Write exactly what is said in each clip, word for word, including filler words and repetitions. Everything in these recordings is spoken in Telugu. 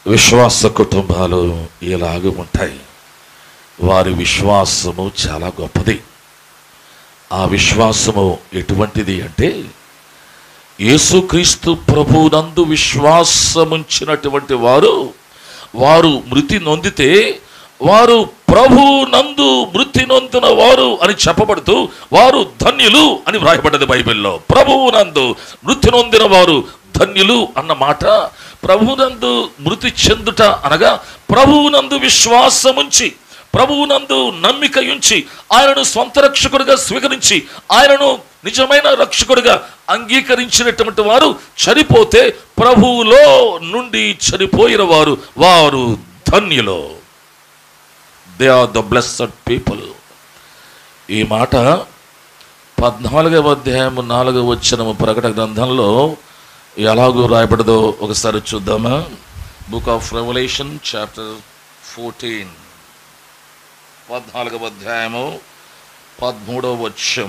విశ్వాస కుటుంబాలు ఇలాగ ఉంటాయి. వారి విశ్వాసము చాలా గొప్పది. ఆ విశ్వాసము ఎటువంటిది అంటే, యేసుక్రీస్తు ప్రభువునందు విశ్వాసముంచినటువంటి వారు వారు మృతి నొందితే వారు ప్రభువునందు మృతి నొందిన వారు అని చెప్పబడుతూ వారు ధన్యులు అని వ్రాయబడ్డది బైబిల్లో. ప్రభువునందు మృతి నొందిన వారు ధన్యులు అన్న మాట, ప్రభువునందు మృతి చెందుట అనగా ప్రభువునందు విశ్వాసముంచి, ప్రభువునందు నమ్మిక ఉంచి, ఆయనను స్వంత రక్షకుడిగా స్వీకరించి, ఆయనను నిజమైన రక్షకుడిగా అంగీకరించినటువంటి వారు చనిపోతే ప్రభువులో నుండి చనిపోయిన వారు వారు ధన్యులు. They are the blessed people. ఈ మాట పద్నాలుగవ అధ్యాయము నాలుగవ వచనము ప్రకటన గ్రంథంలో ఎలాగూ రాయబడదో ఒకసారి చూద్దామా? Book of Revelation chapter fourteen, పద్నాలుగవ అధ్యాయము పదమూడవ వచనం.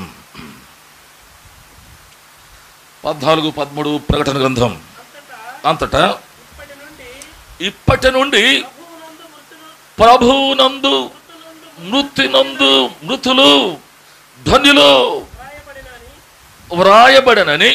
పద్నాలుగు పదమూడు ప్రకటన గ్రంథం. అంతటా ఇప్పటి నుండి ప్రభువునందు మృతినందు మృతులు ధన్యులు వ్రాయబడనని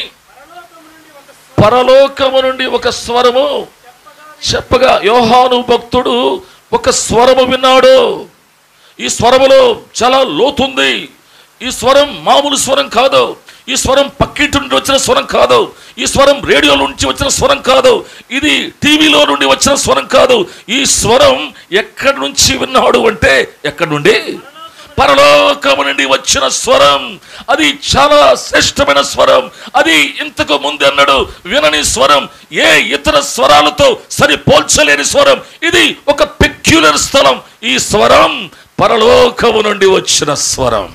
పరలోకము నుండి ఒక స్వరము చెప్పగా యోహాను భక్తుడు ఒక స్వరము విన్నాడు. ఈ స్వరములో చాలా లోతుంది. ఈ స్వరం మామూలు స్వరం కాదు. ఈ స్వరం పక్కింటి నుండి వచ్చిన స్వరం కాదు. ఈ స్వరం రేడియో నుంచి వచ్చిన స్వరం కాదు. ఇది టీవీలో నుండి వచ్చిన స్వరం కాదు. ఈ స్వరం ఎక్కడి నుంచి విన్నాడు అంటే, ఎక్కడి నుండి? పరలోకము నుండి వచ్చిన స్వరం. అది చాలా శ్రేష్టమైన స్వరం. అది ఇంతకు ముందు అన్నాడు వినని స్వరం, ఏ ఇతర స్వరాలతో సరి పోల్చలేని స్వరం. ఇది ఒక పెక్యులర్ స్థలం. ఈ స్వరం పరలోకము నుండి వచ్చిన స్వరం.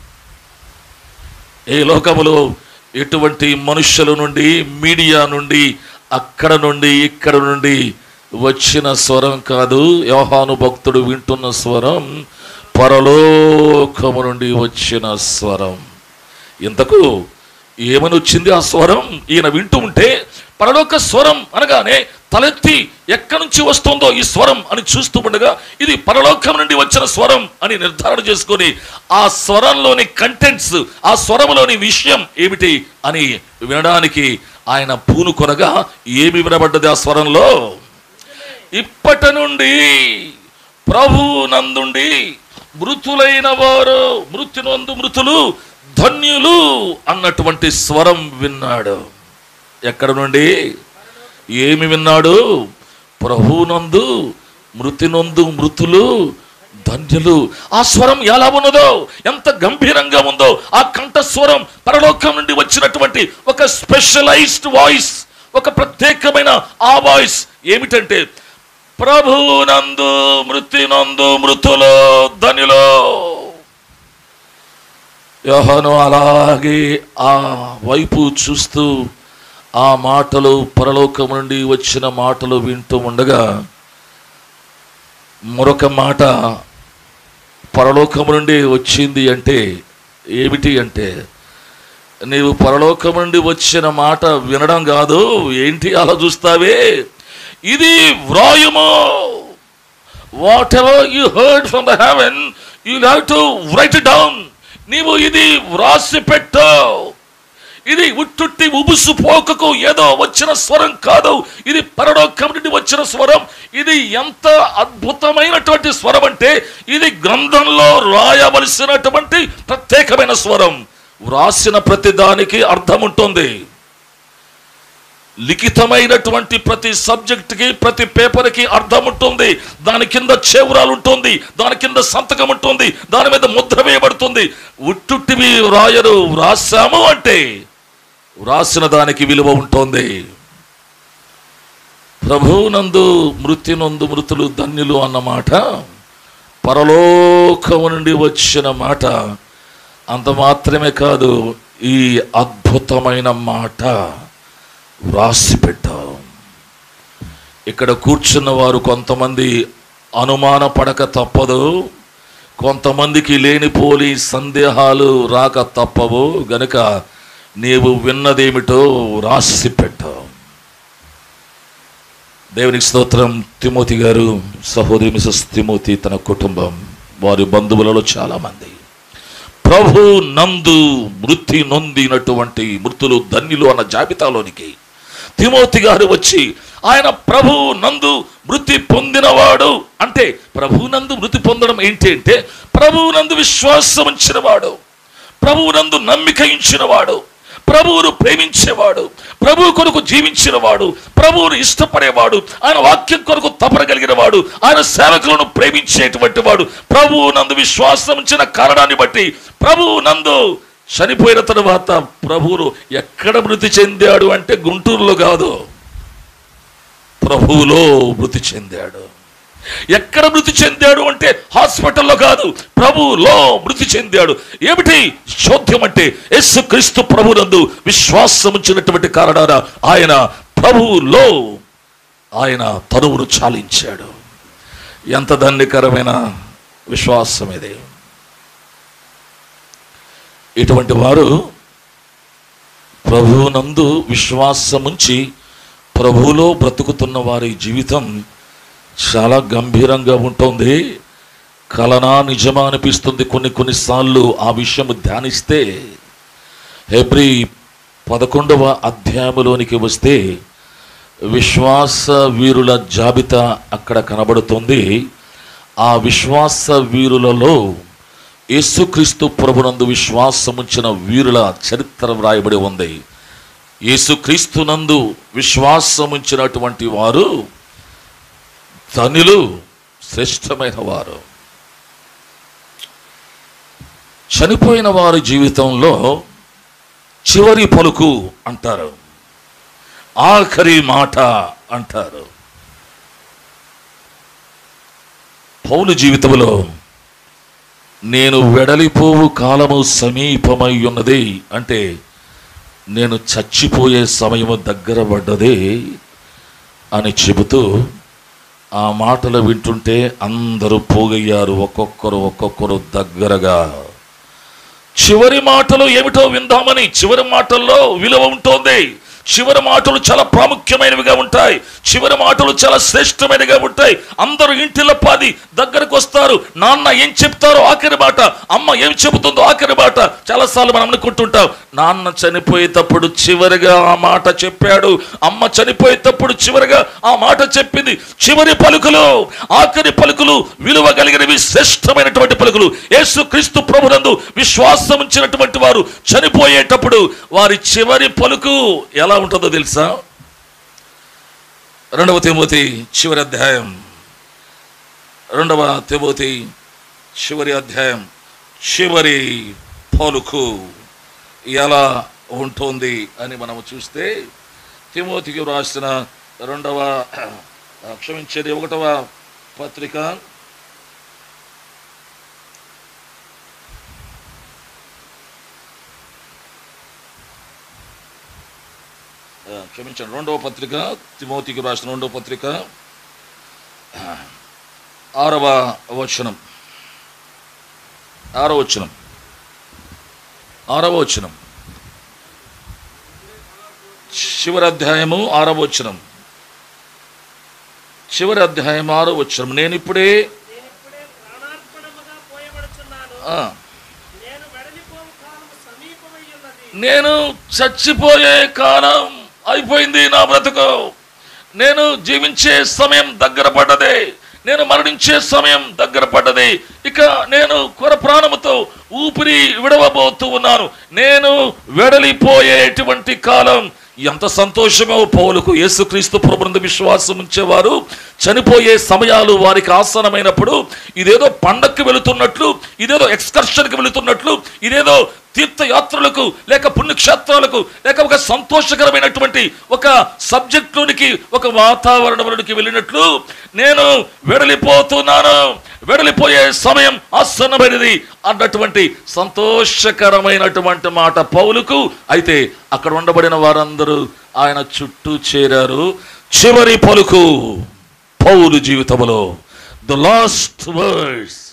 ఈ లోకములో ఎటువంటి మనుషుల నుండి, మీడియా నుండి, అక్కడ నుండి ఇక్కడ నుండి వచ్చిన స్వరం కాదు. యోహాను భక్తుడు వింటున్న స్వరం పరలోకము నుండి వచ్చిన స్వరం. ఇంతకు ఏమని వచ్చింది ఆ స్వరం? ఈయన వింటూ ఉంటే పరలోక స్వరం అనగానే తలెత్తి ఎక్కడి నుంచి వస్తుందో ఈ స్వరం అని చూస్తూ ఉండగా ఇది పరలోకం నుండి వచ్చిన స్వరం అని నిర్ధారణ చేసుకొని ఆ స్వరంలోని కంటెంట్స్, ఆ స్వరంలోని విషయం ఏమిటి అని వినడానికి ఆయన పూనుకొనగా ఏమి వినబడ్డది ఆ స్వరంలో? ఇప్పటి నుండి ప్రభువు నందుండి మృతులైన వారు మృతి నందు మృతులు ధన్యులు అన్నటువంటి స్వరం విన్నాడు. ఎక్కడ నుండి? ఏమి విన్నాడు? ప్రభువునందు మృతి నందు మృతులు ధన్యులు. ఆ స్వరం ఎలా ఉన్నదో, ఎంత గంభీరంగా ఉందో! ఆ కంఠస్వరం పరలోకం నుండి వచ్చినటువంటి ఒక స్పెషలైజ్డ్ వాయిస్, ఒక ప్రత్యేకమైన ఆ వాయిస్ ఏమిటంటే, ప్రభువునందు మృతి నందు మృతులు ధన్యులు. యోహాను అలాగే ఆ వైపు చూస్తూ ఆ మాటలు, పరలోకం నుండి వచ్చిన మాటలు వింటూ ఉండగా మరొక మాట పరలోకం నుండి వచ్చింది అంటే ఏమిటి అంటే, నీవు పరలోకం నుండి వచ్చిన మాట వినడం కాదు. ఏంటి అలా చూస్తావే? ఇది వ్రాయుము. Whatever you heard from the heaven you have to write it down. నీవు ఇది వ్రాసి పెట్టు. ఇది ఉట్టుట్టి ఉబుసు పోకకు ఏదో వచ్చిన స్వరం కాదు. ఇది పరలోకం నుండి వచ్చిన స్వరం. ఇది ఎంత అద్భుతమైనటువంటి స్వరం అంటే, ఇది గ్రంథంలో రాయవలసినటువంటి ప్రత్యేకమైన స్వరం. వ్రాసిన ప్రతి దానికి అర్థం ఉంటుంది. లిఖితమైనటువంటి ప్రతి సబ్జెక్ట్కి, ప్రతి పేపర్కి అర్థం ఉంటుంది. దాని కింద చేవురాలు ఉంటుంది, దాని కింద సంతకం ఉంటుంది, దాని మీద ముద్ర వేయబడుతుంది. ఉట్టుట్టివి వ్రాయరు. వ్రాసాము అంటే వ్రాసిన దానికి విలువ ఉంటుంది. ప్రభువునందు మృతి నందు మృతులు ధన్యులు అన్నమాట పరలోకము నుండి వచ్చిన మాట. అంత మాత్రమే కాదు, ఈ అద్భుతమైన మాట వ్రాసి పెట్టాం. ఇక్కడ కూర్చున్న వారు కొంతమంది అనుమాన పడక తప్పదు. కొంతమందికి లేనిపోని సందేహాలు రాక తప్పవు. గనుక నీవు విన్నదేమిటో వ్రాసి పెట్టావు. దేవునికి స్తోత్రం. తిమోతి గారు, సహోదరి మిసెస్ తిమోతి, తన కుటుంబం, వారి బంధువులలో చాలామంది ప్రభు నందు మృతి నొందినటువంటి మృతులు ధన్యులు అన్న జాబితాలోనికి తిమోతి గారు వచ్చి, ఆయన ప్రభు నందు మృతి పొందినవాడు అంటే, ప్రభు నందు మృతి పొందడం ఏంటి అంటే, ప్రభువు నందు విశ్వాసం ఉంచినవాడు, ప్రభువు నందు నమ్మిక ఉంచినవాడు, ప్రభువును ప్రేమించేవాడు, ప్రభు కొరకు జీవించినవాడు, ప్రభువును ఇష్టపడేవాడు, ఆయన వాక్యం కొరకు తపన కలిగిన వాడు, ఆయన సేవకులను ప్రేమించేటువంటి వాడు, ప్రభువు నందు విశ్వాసం ఉంచిన కారణాన్ని బట్టి ప్రభువు నందు చనిపోయిన తరువాత ప్రభువును ఎక్కడ మృతి చెందాడు అంటే గుంటూరులో కాదు, ప్రభువులో మృతి చెందాడు. ఎక్కడ మృతి చెందాడు అంటే హాస్పిటల్లో కాదు, ప్రభువులో మృతి చెందాడు. ఏమిటి చోద్యం అంటే, యేసుక్రీస్తు ప్రభునందు విశ్వాసం ఉంచినటువంటి కారణాన ఆయన ప్రభువులో ఆయన తనువును చాలించాడు. ఎంత ధన్యకరమైన విశ్వాసం ఇది! ఇటువంటి వారు ప్రభువునందు విశ్వాసముంచి ప్రభువులో బ్రతుకుతున్న వారి జీవితం చాలా గంభీరంగా ఉంటుంది. కలనా నిజమా అనిపిస్తుంది కొన్ని కొన్నిసార్లు ఆ విషయం ధ్యానిస్తే. హెబ్రీ పదకొండవ అధ్యాయములోనికి వస్తే విశ్వాస వీరుల జాబితా అక్కడ కనబడుతుంది. ఆ విశ్వాస వీరులలో యేసుక్రీస్తు ప్రభునందు విశ్వాసముంచిన వీరుల చరిత్ర వ్రాయబడి ఉంది. యేసుక్రీస్తునందు విశ్వాసముంచినటువంటి వారు ధన్యులు, శ్రేష్టమైన వారు. చనిపోయిన వారి జీవితంలో చివరి పలుకు అంటారు, ఆఖరి మాట అంటారు. పౌలు జీవితంలో నేను వెడలిపోవు కాలము సమీపమై ఉన్నది అంటే, నేను చచ్చిపోయే సమయము దగ్గర పడ్డది అని చెబుతూ ఆ మాటలు వింటుంటే అందరూ పోగయ్యారు, ఒక్కొక్కరు ఒక్కొక్కరు దగ్గరగా. చివరి మాటలు ఏమిటో విందామని. చివరి మాటల్లో విలువ ఉంటుంది. చివరి మాటలు చాలా ప్రాముఖ్యమైనవిగా ఉంటాయి. చివరి మాటలు చాలా శ్రేష్టమైనవిగా ఉంటాయి. అందరూ ఇంటిలో పాది దగ్గరకు వస్తారు. నాన్న ఏం చెప్తారో ఆఖరి మాట, అమ్మ ఏం చెబుతుందో ఆఖరి మాట. చాలాసార్లు మనం అనుకుంటుంటాం, నాన్న చనిపోయేటప్పుడు చివరిగా ఆ మాట చెప్పాడు, అమ్మ చనిపోయేటప్పుడు చివరిగా ఆ మాట చెప్పింది. చివరి పలుకులు, ఆఖరి పలుకులు విలువ కలిగినవి, శ్రేష్టమైనటువంటి పలుకులు. యేసుక్రీస్తు ప్రభునందు విశ్వాసం ఉంచినటువంటి వారు చనిపోయేటప్పుడు వారి చివరి పలుకు ఎలా ఉంటుందో తెలుసా? రెండవ తిమోతి చివరి అధ్యాయం, రెండవ తిమోతి చివరి అధ్యాయం చివరి పలుకు ఎలా ఉంటుంది అని మనము చూస్తే, తిమోతికి రాసిన రెండవ క్షమించేది ఒకటవ పత్రిక క్షమించండి రెండవ పత్రిక తిమోతికి రాసిన రెండవ పత్రిక ఆరవ వచనం ఆరవ వచనం ఆరవ వచనం చివరి అధ్యాయము ఆరవ వచనం చివరి అధ్యాయం ఆరవ వచనం నేను ఇప్పుడే నేను చచ్చిపోయే కాలం అయిపోయింది, నా బ్రతుకు, నేను జీవించే సమయం దగ్గర పడ్డదే, నేను మరణించే సమయం దగ్గర పడ్డది, ఇక నేను కొర ప్రాణముతో ఊపిరి విడవబోతూ ఉన్నాను, నేను వెడలిపోయేటువంటి కాలం. ఎంత సంతోషమో పౌలుకు. యేసుక్రీస్తు ప్రభునందు విశ్వాసం ఉంచేవారు చనిపోయే సమయాలు వారికి ఆసనమైనప్పుడు ఇదేదో పండక్కి వెళుతున్నట్లు, ఇదేదో ఎక్స్కర్షన్కి వెళుతున్నట్లు, ఇదేదో తీర్థయాత్రలకు లేక పుణ్యక్షేత్రాలకు లేక ఒక సంతోషకరమైనటువంటి ఒక సబ్జెక్టులోనికి, ఒక వాతావరణంలోనికి వెళ్ళినట్లు నేను వెడలిపోతున్నాను, వెడలిపోయే సమయం ఆసన్నమైనది అన్నటువంటి సంతోషకరమైనటువంటి మాట పౌలుకు. అయితే అక్కడ ఉండబడిన వారందరూ ఆయన చుట్టూ చేరారు. చివరి పలుకు పౌలు జీవితంలో, ద లాస్ట్ వర్డ్స్